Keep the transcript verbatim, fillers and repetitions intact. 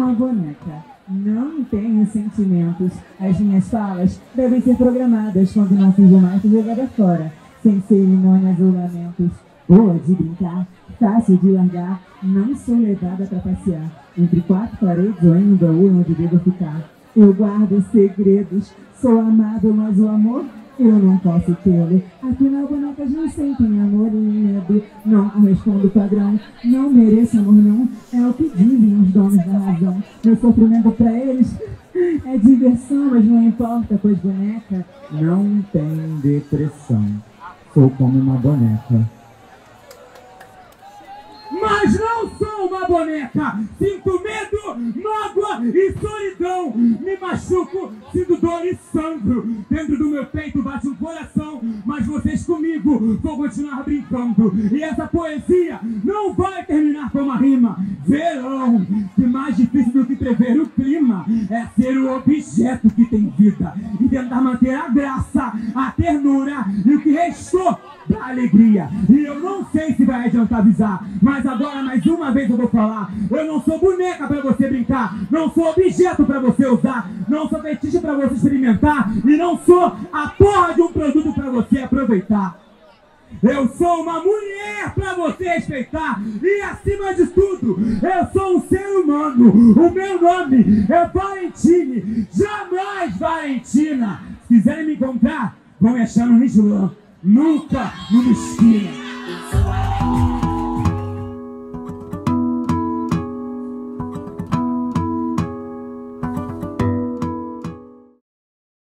uma boneca. Não tenho sentimentos. As minhas falas devem ser programadas quando não fiz mais jogada fora. Sem cerimônias ou lamentos. Boa de brincar, fácil de largar. Não sou levada pra passear entre quatro paredes ou em um baú onde devo ficar. Eu guardo segredos, sou amado, mas o amor eu não posso tê-lo. Afinal, bonecas não sentem amor e medo. Não correspondo ao padrão, não mereço amor não. É o que dizem os donos da razão. Meu sofrimento pra eles é diversão, mas não importa, pois boneca não tem depressão. Sou como uma boneca. Mas não sou uma boneca! Sinto medo, mágoa e solidão! Me machuco, sinto dor e sangro! Dentro do meu peito bate um coração, mas vocês comigo vão continuar brincando! E essa poesia não vai terminar com uma rima! Verão! Que mais difícil do que prever o clima é ser o objeto que tem vida e tentar manter a graça, a ternura e o que restou da alegria. E eu não sei se vai adiantar avisar, mas agora mais uma vez eu vou falar. Eu não sou boneca pra você brincar, não sou objeto pra você usar, não sou fetiche pra você experimentar e não sou a porra de um produto pra você aproveitar. Eu sou uma mulher pra você respeitar e acima de tudo, eu sou um ser humano. O meu nome é Valentine, jamais Valentina. Se quiserem me encontrar, vão me achar no Islã, nunca numa esquina.